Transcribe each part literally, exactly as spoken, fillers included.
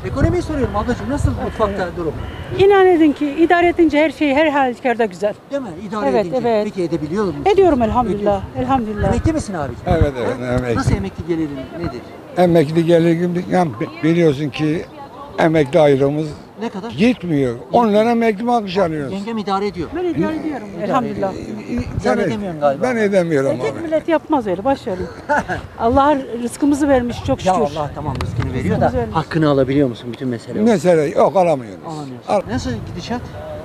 Ekonomiyi soruyorum ablacığım, nasıl mutfakta durum? İnan edin ki idare edince her şey her halükarda güzel. Değil mi? İdare Evet, edince. evet. Peki edebiliyor musun? Ediyorum elhamdülillah. Ediyorsun. Elhamdülillah. Emekli misin abiciğim? Evet, evet, Ha? emekli. Nasıl emekli gelirin nedir? Emekli gelir gibi yani biliyorsun ki emekli aylığımız Ne kadar? gitmiyor. Onlara emekli maaş alıyoruz. Yengem idare ediyor. Ben idare ediyorum İdare elhamdülillah. ediyor. Sen Ben- edemiyorsun galiba. Ben edemiyorum Erkek abi. millet yapmaz öyle, boş verin. Allah rızkımızı vermiş çok Ya şükür. Allah tamam rızkını veriyor da Rızkımızı vermiş. hakkını alabiliyor musun bütün mesele? o. Mesele yok alamıyoruz. Alamıyorsun. Al- Nasıl gidişat?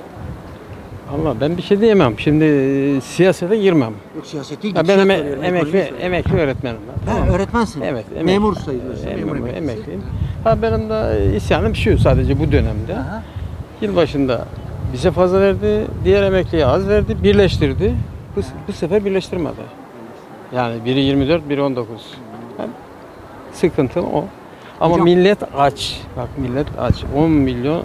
Allah ben bir şey diyemem. Şimdi e, siyasete girmem. Yok siyaseti Ya gidişat ben eme- soruyorum, emekli ekonomiyi soruyorum. emekli öğretmenim ben. Ha, öğretmensin. Evet, emek- Memur sayılıyorsun. Memur, memur emeklisi. emekliyim. Ha benim de isyanım şu sadece bu dönemde. Aha. Yılbaşında bize fazla verdi, diğer emekliye az verdi, birleştirdi. Bu, bu sefer birleştirmedi. Yani biri yirmi dört, biri on dokuz. Yani sıkıntı o. Ama Hocam- millet aç. Bak millet aç. on milyon,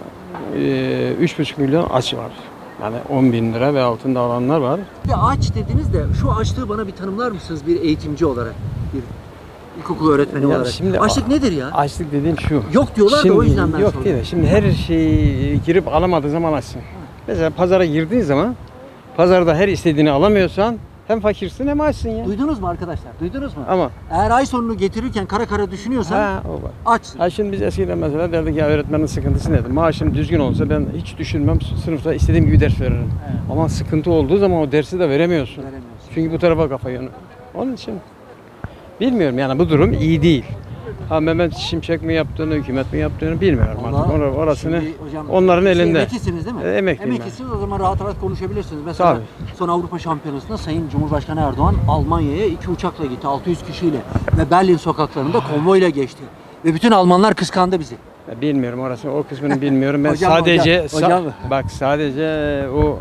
e, üç buçuk milyon aç var. Yani on bin lira ve altında alanlar var. Bir de aç dediniz de şu açlığı bana bir tanımlar mısınız bir eğitimci olarak? Bir ilkokul öğretmeni Ya olarak. şimdi Açlık a- nedir ya? Açlık dediğin şu. Yok diyorlar da o yüzden ben Yok sordum. değil de şimdi her şeyi girip alamadığı zaman açsın. Mesela pazara girdiğin zaman pazarda her istediğini alamıyorsan hem fakirsin hem açsın ya. Duydunuz mu arkadaşlar? Duydunuz mu? Ama Eğer ay sonunu getirirken kara kara düşünüyorsan ha, o var. açsın. Ha şimdi biz eskiden mesela derdik ya öğretmenin sıkıntısı nedir? Maaşım düzgün olsa ben hiç düşünmem sınıfta istediğim gibi ders veririm. Evet. Ama sıkıntı olduğu zaman o dersi de veremiyorsun. Veremiyorsun. Çünkü bu tarafa kafa yönü. Onun için bilmiyorum yani bu durum iyi değil. Ha Mehmet Şimşek mi yaptığını, hükümet mi yaptığını bilmiyorum Vallahi artık. Or- Orasını şimdi hocam, onların siz elinde. Emeklisiniz değil mi? E, emekliyim ben. Emeklisiniz o zaman rahat rahat konuşabilirsiniz. Mesela Tabii. son Avrupa Şampiyonası'nda Sayın Cumhurbaşkanı Erdoğan Almanya'ya iki uçakla gitti. altı yüz kişiyle ve Berlin sokaklarında konvoyla geçti. Ve bütün Almanlar kıskandı bizi. Ya bilmiyorum orası o kısmını bilmiyorum. Ben Hocam, sadece hocam, hocam. sa- bak sadece o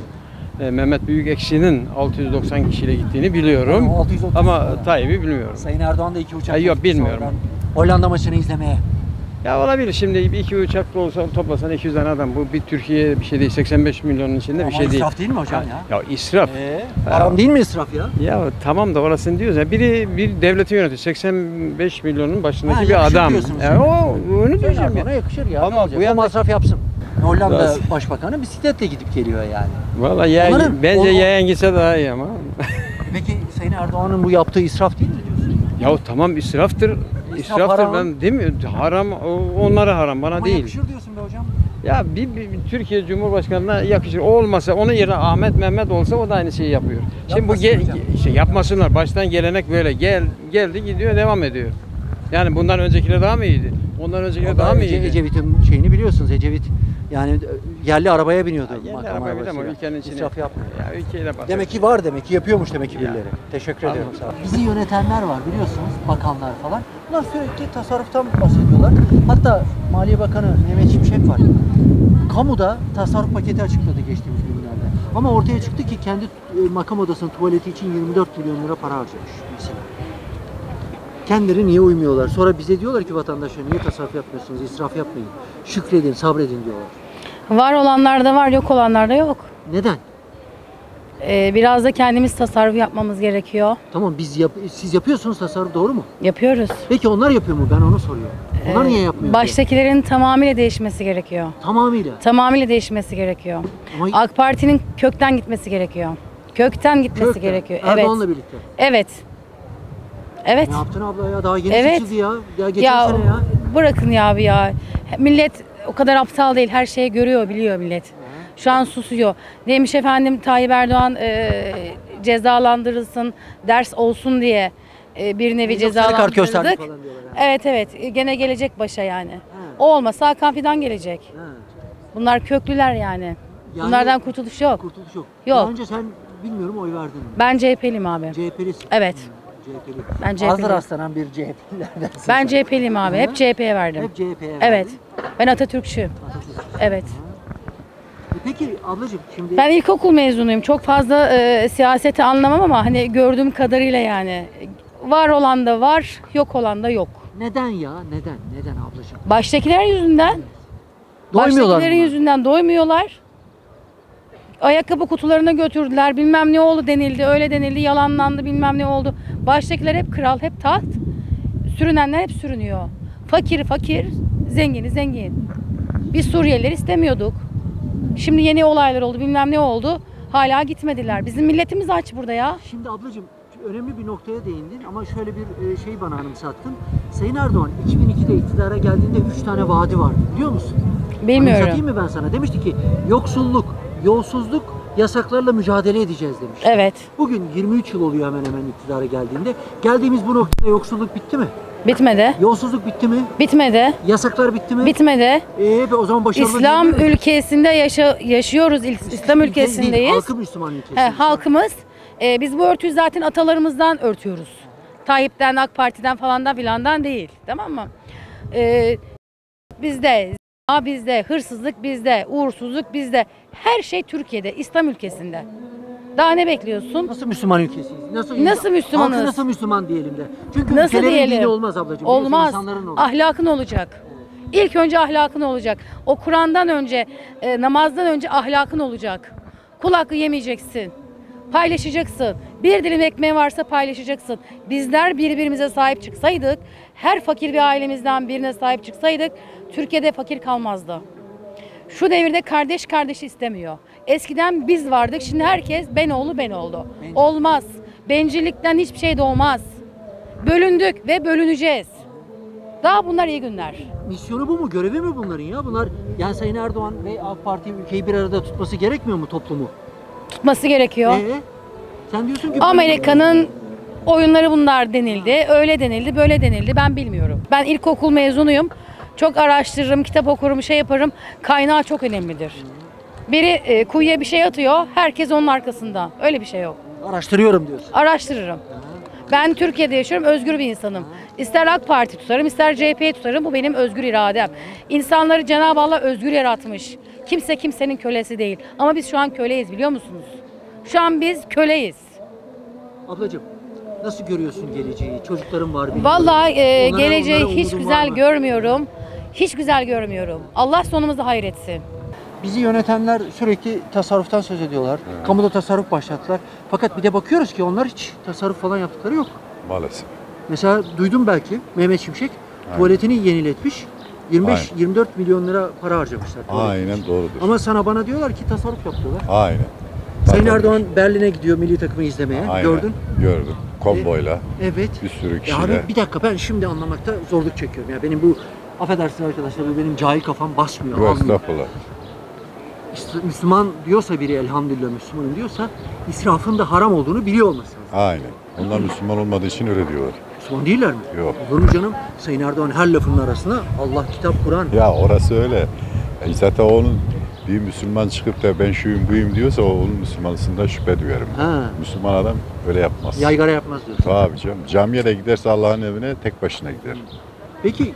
e, Mehmet Büyükekşi'nin altı yüz doksan kişiyle gittiğini biliyorum. Yani altı yüz otuz Ama falan. Tayyip'i bilmiyorum. Sayın Erdoğan da iki uçakla Ha, yok, gitti bilmiyorum. sonradan Hollanda maçını izlemeye. Ya olabilir şimdi bir iki uçaklı olsa toplasan iki yüz tane adam bu bir Türkiye bir şey değil seksen beş milyonun içinde Ama bir şey değil. israf değil mi hocam ya? Ya israf. Ee, haram değil mi israf ya? Ya tamam da orasını diyoruz ya biri bir devleti yönetiyor seksen beş milyonun başındaki Ha, bir yakışır adam. diyorsunuz Ya yani. o onu Sayın diyeceğim Erdoğan'a ya. yakışır ya. Ama ne olacak? bu O yanda- masraf yapsın. Hollanda Nasıl? Başbakanı bisikletle gidip geliyor yani. Vallahi yayan, Onların- bence o- yayan gitse daha iyi ama. Peki Sayın Erdoğan'ın bu yaptığı israf değil mi diyorsun? Ya tamam israftır. İsraftır haram. ben değil mi? Haram o- onlara haram bana Ama değil. yakışır diyorsun be hocam. Ya bir, bir- bir Türkiye Cumhurbaşkanı'na yakışır. O olmasa onun yerine Ahmet Mehmet olsa o da aynı şeyi yapıyor. Şimdi bu Yapmasın ge- hocam. ge- şey yapmasınlar. Baştan gelenek böyle gel geldi gidiyor devam ediyor. Yani bundan öncekiler daha mı iyiydi? Ondan öncekiler daha mı Ece- iyiydi? Ecevit'in şeyini biliyorsunuz. Ecevit yani yerli arabaya biniyordu. Ya, yerli makam araba bile ama arabasıyla. ülkenin içine. İsraf yapmıyor. Ya ülkeyle bak. Demek ki var demek ki yapıyormuş demek ki Ya. birileri. Teşekkür ederim Anladım. sağ olun. Bizi yönetenler var biliyorsunuz bakanlar falan. Bunlar sürekli tasarruftan bahsediyorlar. Hatta Maliye Bakanı Mehmet Şimşek var. Kamuda tasarruf paketi açıkladı geçtiğimiz günlerde. Ama ortaya çıktı ki kendi e, makam odasının tuvaleti için yirmi dört milyon lira para harcamış mesela. Kendileri niye uymuyorlar? Sonra bize diyorlar ki vatandaşlar niye tasarruf yapmıyorsunuz, israf yapmayın. Şükredin, sabredin diyorlar. Var olanlarda var, yok olanlarda yok. Neden? Ee, biraz da kendimiz tasarruf yapmamız gerekiyor. Tamam biz yap siz yapıyorsunuz tasarruf doğru mu? Yapıyoruz. Peki onlar yapıyor mu? Ben onu soruyorum. Onlar Ee, niye yapmıyor? Baştakilerin tamamıyla değişmesi gerekiyor. Tamamıyla. Tamamıyla değişmesi gerekiyor. Ama AK Parti'nin kökten gitmesi gerekiyor. Kökten gitmesi kökten, gerekiyor. Erdoğan'la Evet. birlikte. Evet. Evet. Ne yaptın abla ya? Daha yeni Evet. seçildi ya. Ya geçen Ya sene ya. bırakın ya abi ya. Millet o kadar aptal değil. Her şeyi görüyor, biliyor millet. Şu an susuyor. Demiş efendim Tayyip Erdoğan e, cezalandırılsın, ders olsun diye e, bir nevi Yok, sarı kart gösterdi cezalandırdık. falan diyorlar. ha. Evet evet. E, Gene gelecek başa yani. O olmasa Hakan Fidan gelecek. Ha. Bunlar köklüler yani. Yani Bunlardan kurtuluş yok. Kurtuluş yok. Yok. Daha önce sen bilmiyorum oy verdin mi? Ben C H P'liyim abi. C H P'lisin. Evet. C H P'li. Ben C H Azdır P'liyim. rastlanan bir C H P'lilerdensin. Ben C H P'liyim abi. Hı. Hep C H P'ye verdim. Hep C H P'ye Evet. verdin. Ben Atatürkçüyüm. Evet. E Peki ablacığım şimdi Ben ilkokul mezunuyum. Çok fazla e, siyaseti anlamam ama hani gördüğüm kadarıyla yani var olan da var, yok olan da yok. neden ya? Neden? Neden ablacığım? Baştakiler yüzünden, Doymuyorlar baştakilerin mı? yüzünden doymuyorlar. Ayakkabı kutularına götürdüler, bilmem ne oldu denildi, öyle denildi, yalanlandı, bilmem ne oldu. Baştakiler hep kral, hep taht. Sürünenler hep sürünüyor. Fakir fakir, Zengini zengin. Biz Suriyelileri istemiyorduk. Şimdi yeni olaylar oldu, bilmem ne oldu. Hala gitmediler. Bizim milletimiz aç burada ya. Şimdi ablacığım önemli bir noktaya değindin ama şöyle bir e, şey bana anımsattın. Sayın Erdoğan iki bin ikide iktidara geldiğinde üç tane vaadi vardı biliyor musun? Bilmiyorum. Anımsatayım mı ben sana? Demişti ki yoksulluk, yolsuzluk, yasaklarla mücadele edeceğiz demiş. Evet. Bugün yirmi üç yıl oluyor hemen hemen iktidara geldiğinde. Geldiğimiz bu noktada yoksulluk bitti mi? Bitmedi. Yolsuzluk bitti mi? Bitmedi. Yasaklar bitti mi? Bitmedi. Ee, o zaman başarılı İslam değil mi? ülkesinde yaşa yaşıyoruz. İl- İslam Ülke değil, ülkesindeyiz. halkı Müslüman ülkesi. He, halkımız. e, biz bu örtüyü zaten atalarımızdan örtüyoruz. Tayyip'ten, AK Parti'den falandan filandan değil. Tamam mı? E, bizde, zina bizde, hırsızlık bizde, uğursuzluk bizde. Her şey Türkiye'de, İslam ülkesinde. Daha ne bekliyorsun? Nasıl Müslüman ülkesiyiz? Nasıl, Nasıl Müslümanız? Halkı nasıl Müslüman diyelim de. Çünkü Nasıl ülkelerin diyelim? dini olmaz ablacığım. Biliyorsun, Olmaz. insanların olur. Ahlakın olacak. İlk önce ahlakın olacak. O Kur'an'dan önce, e, namazdan önce ahlakın olacak. Kul hakkı yemeyeceksin. Paylaşacaksın. Bir dilim ekmeği varsa paylaşacaksın. Bizler birbirimize sahip çıksaydık, her fakir bir ailemizden birine sahip çıksaydık, Türkiye'de fakir kalmazdı. Şu devirde kardeş kardeşi istemiyor. Eskiden biz vardık, şimdi herkes ben oğlu ben oldu. Olmaz. Bencillikten hiçbir şey doğmaz. Bölündük ve bölüneceğiz. Daha bunlar iyi günler. Misyonu bu mu? Görevi mi bunların ya? Bunlar yani Sayın Erdoğan ve AK Parti ülkeyi bir arada tutması gerekmiyor mu toplumu? Tutması gerekiyor. Ee, sen diyorsun ki Amerika'nın oyunları bunlar denildi. Öyle denildi, böyle denildi. Ben bilmiyorum. Ben ilkokul mezunuyum. Çok araştırırım, kitap okurum, şey yaparım. Kaynağı çok önemlidir. Biri e, kuyuya bir şey atıyor, herkes onun arkasında. Öyle bir şey yok. araştırıyorum diyorsun. Araştırırım. Ben Türkiye'de yaşıyorum, özgür bir insanım. İster AK Parti tutarım, ister C H P tutarım. Bu benim özgür iradem. İnsanları Cenab-ı Allah özgür yaratmış. Kimse kimsenin kölesi değil. Ama biz şu an köleyiz, biliyor musunuz? Şu an biz köleyiz. Ablacığım nasıl görüyorsun geleceği? Çocukların var biliyorum. Vallahi e, Onlara- geleceği onlara hiç umudun güzel var mı? görmüyorum. Hiç güzel görmüyorum. Allah sonumuzu hayretsin. Bizi yönetenler sürekli tasarruftan söz ediyorlar. Kamuda tasarruf başlattılar. Fakat bir de bakıyoruz ki onlar hiç tasarruf falan yaptıkları yok. Maalesef. Mesela duydum belki Mehmet Şimşek tuvaletini yeniletmiş. yirmi beş yirmi dört milyon lira para harcamışlar. tuvalet Aynen için. doğrudur. Ama sana bana diyorlar ki tasarruf yapıyorlar. Aynen. Sayın Zaten- Erdoğan Berlin'e gidiyor milli takımı izlemeye. Aynen. Gördün. Gördüm. Konvoyla. Evet. Bir sürü Ya kişiyle. abi bir dakika ben şimdi anlamakta zorluk çekiyorum. Ya benim bu affedersiniz arkadaşlar bu benim cahil kafam basmıyor. Yok, almıyor. estağfurullah. İs- Müslüman diyorsa biri elhamdülillah Müslümanım diyorsa israfın da haram olduğunu biliyor olması lazım. Aynen. Onlar Müslüman olmadığı için öyle diyorlar. Müslüman değiller mi? Yok. Olur mu canım? Sayın Erdoğan her lafının arasına Allah, kitap, Kur'an. Ya orası öyle. E zaten onun bir Müslüman çıkıp da ben şuyum buyum diyorsa o onun Müslümanlığından şüphe duyarım. Ha. Müslüman adam öyle yapmaz. Yaygara yapmaz diyorsun. Tabii canım. Camiye de giderse Allah'ın evine tek başına gider. Peki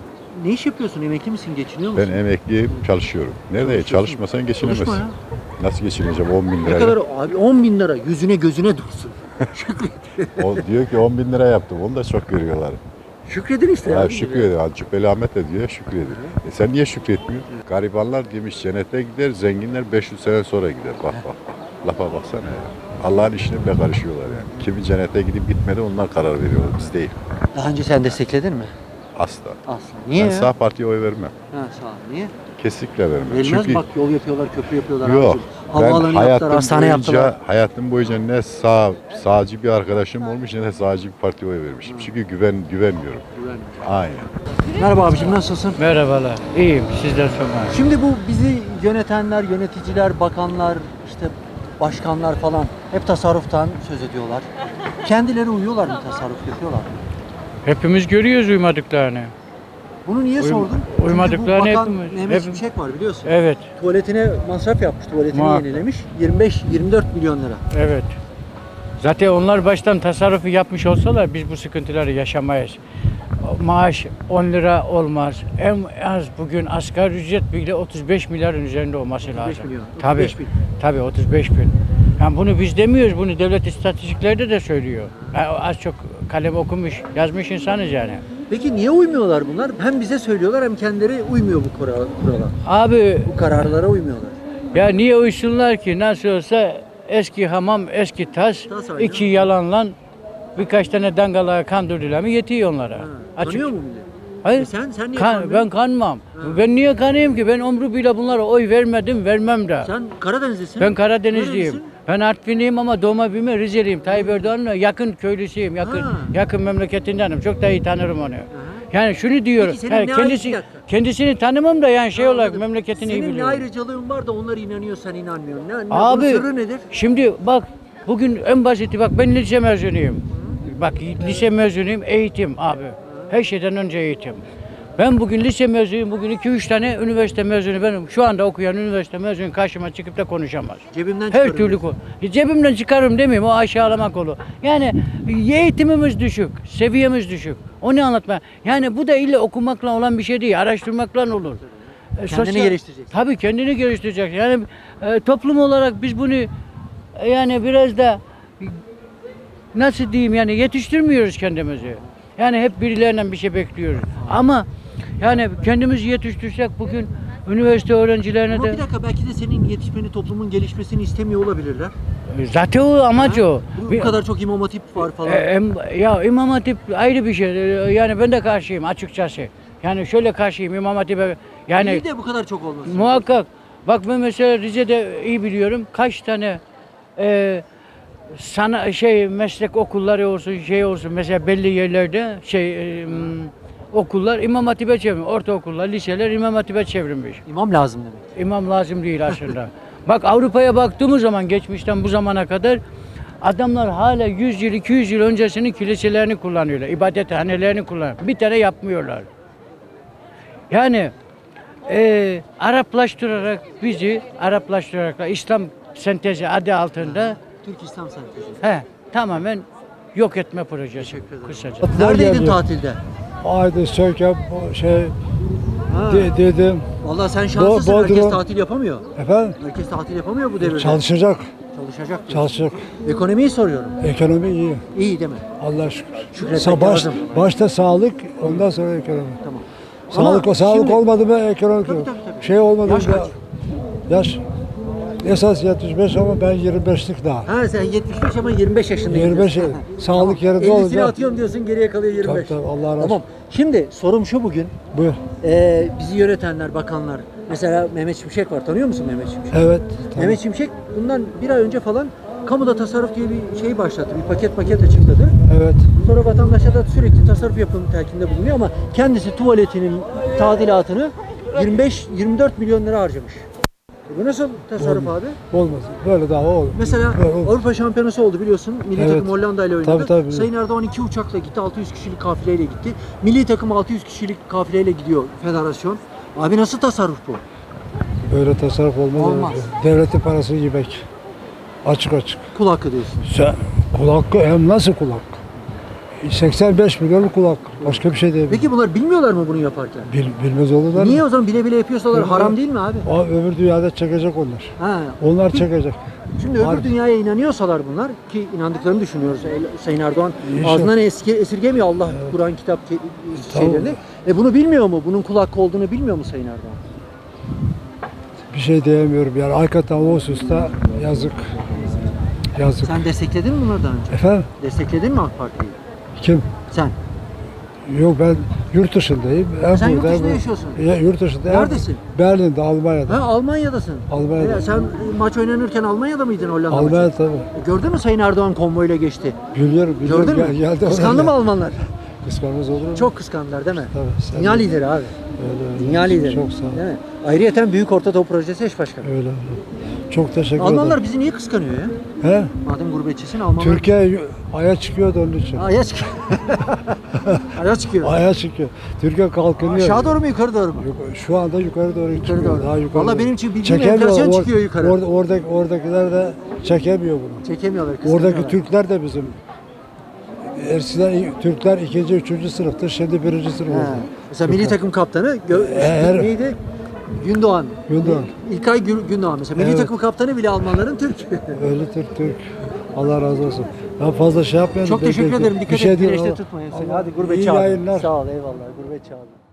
ne iş yapıyorsun? Emekli misin? Geçiniyor musun? Ben emekliyim, çalışıyorum. Nerede? Çalışıyorsun. Çalışmasan geçinemezsin. Çalışma ya. Nasıl geçineceğim on bin Ne liraya? kadar abi on bin lira yüzüne gözüne dursun. Şükret. O diyor ki on bin lira yaptım. Onu da çok görüyorlar. Şükredin işte. Ya abi. şükrediyor. Ha, Cübbeli Ahmet de diyor şükrediyor. E sen niye şükretmiyorsun? Garibanlar demiş cennete gider, zenginler beş yüz sene sonra gider. Bak bak. Lafa baksana ya. Allah'ın işine bile karışıyorlar yani. Kimi cennete gidip gitmedi onlar karar veriyorlar. Biz değil. Daha önce sen destekledin mi? Asla. Aslında. Niye Ben ya? sağ partiye oy vermem. Ha, sağ ol. Niye? Kesinlikle vermem. Verilmez Çünkü mi? Bak yol yapıyorlar, köprü yapıyorlar. yok. abicim. Havaalanı Ben yaptılar, hayatım hastane boyunca, yaptılar. hayatım boyunca ne sağ, sağcı bir arkadaşım olmuş ne de sağcı bir partiye oy vermişim. Çünkü güven güvenmiyorum. Güvenmiyorum. Aynen. Merhaba abicim nasılsın? Merhabalar. İyiyim. Sizden sonra. Şimdi bu bizi yönetenler, yöneticiler, bakanlar, işte başkanlar falan hep tasarruftan söz ediyorlar. Kendileri uyuyorlar mı, tasarruf yapıyorlar mı? Hepimiz görüyoruz uymadıklarını. Bunu niye Uyum- sordum? Çünkü uymadıklarını bu bakan hepimiz- Mehmet hepimiz- Şimşek var biliyorsun. Evet, Tuvaletine masraf yapmış, tuvaletini Muhakkak. yenilemiş. yirmi beş yirmi dört milyon lira. evet. Zaten onlar baştan tasarrufu yapmış olsalar biz bu sıkıntıları yaşamayız. Maaş on lira olmaz. En az bugün asgari ücret bile otuz beş milyarın üzerinde olması otuz beş lazım. milyon, Tabii. otuz beş bin. Tabii otuz beş bin. Yani bunu biz demiyoruz, bunu devlet istatistiklerde de söylüyor. Yani az çok kalem okumuş, yazmış insanız yani. Peki niye uymuyorlar bunlar? Hem bize söylüyorlar hem kendileri uymuyor bu kurala. kurala. Abi Bu kararlara uymuyorlar. ya niye uysunlar ki? Nasıl olsa eski hamam, eski tas, Tas aynı. iki yalanla birkaç tane dangalığa kandırdılar mı yetiyor onlara. Ha, Açık. tanıyor mu millet? Hayır. E sen- sen niye kan- kanmıyorsun? ben kanmam. Ben niye kanayım ki? Ben umru bile bunlara oy vermedim, vermem de. Sen Karadenizlisin. Ben Karadenizliyim. Nerelisin? Ben Artvinliyim ama doğma büyüme Rizeliyim. Tayyip Erdoğan'la yakın köylüsüyüm. Yakın Ha. yakın memleketindenim. Çok da iyi tanırım onu. Yani şunu diyorum. Peki senin yani ne kendisi, ayrı- bir dakika. kendisini tanımam da yani şey Ha, olarak anladım. memleketini iyi Senin ne biliyorum. ayrıcalığın var da onlar inanıyor, sen inanmıyorsun. Ne, ne, bunun Abi sırrı nedir? şimdi bak bugün en basiti bak ben lise mezunuyum. Bak lise mezunuyum eğitim abi. Her şeyden önce eğitim. Ben bugün lise mezunuyum. Bugün iki üç tane üniversite mezunu benim şu anda okuyan üniversite mezunu karşıma çıkıp da konuşamaz. Cebimden Her çıkarım türlü diyorsun. konu. Cebimden çıkarım demeyeyim o aşağılamak olur. Yani eğitimimiz düşük, seviyemiz düşük. O ne anlatma? Yani bu da illa okumakla olan bir şey değil, araştırmakla olur. E, Kendini geliştireceksin. Tabii kendini geliştirecek. Yani e, toplum olarak biz bunu e, yani biraz da nasıl diyeyim yani yetiştirmiyoruz kendimizi. Yani hep birilerinden bir şey bekliyoruz. Ama yani kendimizi yetiştirsek bugün üniversite öğrencilerine Ama de bir dakika belki de senin yetişmeni, toplumun gelişmesini istemiyor olabilirler. zaten o amaç Ha? o. Bu, Bir- bu kadar çok imam hatip var falan. E, em- ya İmam Hatip ayrı bir şey. E, Yani ben de karşıyım açıkçası. Yani şöyle karşıyım İmam Hatip'e. Yani İyi de bu kadar çok olmasın. muhakkak. Bak ben mesela Rize'de iyi biliyorum. Kaç tane e, sana şey meslek okulları olsun şey olsun mesela belli yerlerde şey e, m, okullar İmam Hatip'e çevrilmiş. Ortaokullar, liseler İmam Hatip'e çevrilmiş. İmam lazım demek. İmam lazım değil aslında. Bak Avrupa'ya baktığımız zaman geçmişten bu zamana kadar adamlar hala yüz yıl iki yüz yıl öncesinin kiliselerini kullanıyorlar. İbadethanelerini kullanıyorlar. Bir tane yapmıyorlar. Yani e, Araplaştırarak bizi Araplaştırarak İslam sentezi adı altında Türk İslam sentezi. he, tamamen yok etme projesi Teşekkür ederim. kısaca. Neredeydin geliyor. tatilde? Haydi Söke bu şey Ha. de- dedim. Vallahi sen şanslısın. Bo- Herkes Bodrum. tatil yapamıyor. Efendim Herkes tatil yapamıyor bu devirde. çalışacak. Çalışacak. diyorsun. Çalışacak. Ekonomiyi soruyorum. Ekonomi iyi. İyi değil mi? Allah şükür. Şükretmek Sa- baş, lazım. başta sağlık, ondan sonra ekonomi. Tamam. Sağlık Ama o sağlık şimdi- olmadı mı ekonomi Tabii, yok. tabii, tabii. Şey olmadı Yaş mı? kaç? Yaş esas yetmiş beş ama ben yirmi beşlik daha. Ha sen yetmiş beş ama yirmi beş yaşındayım. yirmi beş diyorsun. sağlık yerinde ellisini olunca. atıyorum diyorsun geriye kalıyor yirmi beş. Tabii, tabii, Allah razı Tamam. Şimdi sorum şu bugün. Buyur. Ee, bizi yönetenler, bakanlar. Mesela Mehmet Şimşek var. Tanıyor musun Mehmet Şimşek? Evet. Tamam. Mehmet Şimşek bundan bir ay önce falan kamuda tasarruf diye bir şey başlattı. Bir paket paket açıkladı. Evet. Sonra vatandaşa da sürekli tasarruf yapın telkinde bulunuyor ama kendisi tuvaletinin tadilatını yirmi beş yirmi dört milyon lira harcamış. E bu nasıl tasarruf abi? Olmaz. Böyle daha olur. Mesela Böyle olur. Avrupa Şampiyonası oldu biliyorsun. Milli Evet. takım Hollanda ile oynadı. Tabii, tabii, biliyorum. Sayın Erdoğan iki uçakla gitti. altı yüz kişilik kafileyle gitti. Milli takım altı yüz kişilik kafileyle gidiyor federasyon. Abi nasıl tasarruf bu? Böyle tasarruf olmaz. Olmaz. Devletin parasını yemek. Açık açık. Kul hakkı diyorsun. Sen kul hakkı hem nasıl kul hakkı? seksen beş milyon kul hakkı. Başka bir şey değil. Peki bunlar bilmiyorlar mı bunu yaparken? Bil, bilmez olurlar mı? Niye o zaman bile bile yapıyorsalar Evet. haram değil mi abi? O öbür dünyada çekecek onlar. Ha. Onlar çekecek. Şimdi öbür Harbi. dünyaya inanıyorsalar bunlar ki inandıklarını düşünüyoruz. El- Sayın Erdoğan İnşallah. ağzından eski, esirgemiyor Allah Kur'an kitap ke- şeylerini. E bunu bilmiyor mu? Bunun kul hakkı olduğunu bilmiyor mu Sayın Erdoğan? Bir şey diyemiyorum yani. Hakikaten o hususta yazık. Yazık. Sen destekledin mi bunları daha önce? Efendim? Destekledin mi AK Parti'yi? Kim? Sen. Yok ben yurt dışındayım. Hem Sen yurt burada, hem dışında burada. yaşıyorsun. Ya, yurt dışında. hem Neredesin? Berlin'de, Almanya'da. Ha Almanya'dasın. Almanya'da. E, sen maç oynanırken Almanya'da mıydın Hollanda maçı? Almanya tabii. E, gördün mü Sayın Erdoğan konvoyla geçti? Biliyorum, biliyorum. Gördün mü? Gel- geldi oraya. Kıskandı mı Almanlar? Kıskanmaz olur mu? Çok kıskandılar değil mi? Tabii, sen Dünya de- lideri abi. Öyle, öyle. Dünya lideri. Çok sağ ol. Değil mi? Ayrıyeten Büyük Orta Doğu Projesi eş başkanı. Öyle öyle. Çok teşekkür Almanlar ederim. bizi niye kıskanıyor ya? He? Madem gurbetçisin Almanlar... Türkiye aya çıkıyordu onun için. Aya çıkıyor. Aya çıkıyor. Aya çıkıyor. Türkiye kalkınıyor. Aşağı doğru mu yukarı doğru mu? Yuk- Şu anda yukarı doğru çıkıyor. doğru. Daha yukarı Vallahi doğru. benim için bildiğim Çekemiyor. enflasyon Or- çıkıyor yukarı. Orada, oradaki, oradakiler de çekemiyor bunu. Çekemiyorlar, kıskanıyorlar. Oradaki Türkler de bizim. Eskiden Türkler ikinci, üçüncü sınıftır. Şimdi birinci sınıf He. oldu. Mesela milli takım kaptanı gö- Her- neydi? Gündoğan. Gündoğan. İlkay Gü- Gündoğan mesela. Milli Evet. takım kaptanı bile Almanların Türk. Öyle Türk Türk. Allah razı olsun. Ben fazla şey yapmayayım. Çok Ben- teşekkür ben- ederim. bir Dikkat şey et. değil. Güneşte Allah- tutmayın. Allah- Hadi İyi gurbetçi abi. yayınlar. Sağ ol eyvallah. Gurbetçi abi.